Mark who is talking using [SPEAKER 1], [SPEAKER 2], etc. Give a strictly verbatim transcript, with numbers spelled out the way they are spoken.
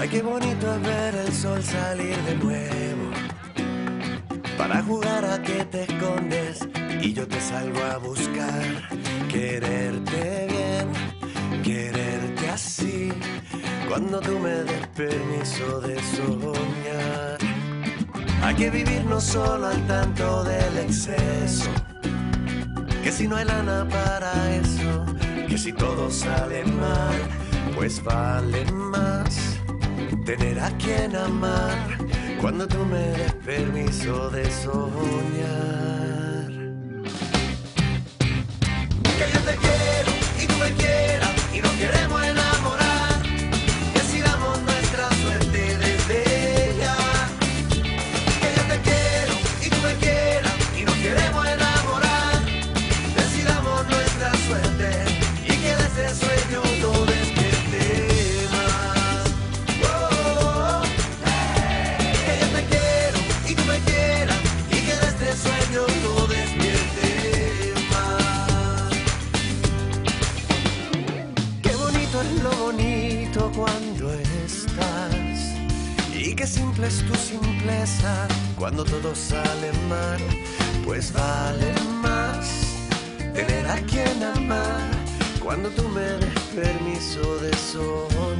[SPEAKER 1] Ay, qué bonito es ver el sol salir de nuevo, para jugar a que te escondes y yo te salgo a buscar. Quererte bien, quererte así, cuando tú me des permiso de soñar. Hay que vivir no solo al tanto del exceso, que si no hay lana para eso, que si todo sale mal, pues vale más tener a quien amar, cuando tú me des permiso de soñar. Que yo te quiero y tú me quieras y nos queremos enamorar, decidamos nuestra suerte desde ya. Que yo te quiero y tú me quieras y nos queremos enamorar, decidamos nuestra suerte y que de ese sueño no despierte más. Oh, hey. Que yo te quiero y tú me quieras y que de este sueño no despierte más. Qué bonito es lo bonito cuando estás, y qué simple es tu simpleza cuando todo sale mal, pues vale más tener a quien amar, cuando tú me des permiso de soñar.